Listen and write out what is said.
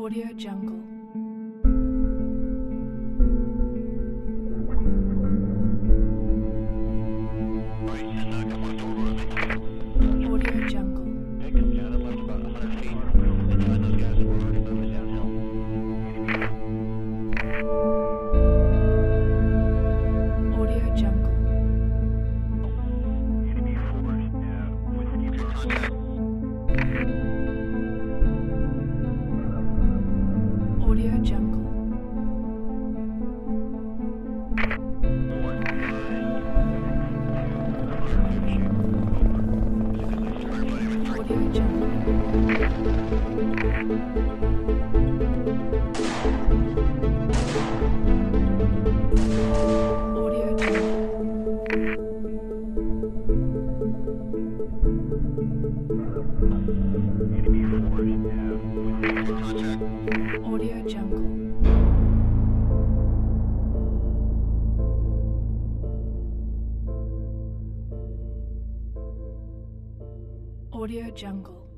Audio Jungle. Audio Jungle. Audio Jungle. Audio Jungle. Audio Jungle. Audio Audio Jungle. Audio Jungle.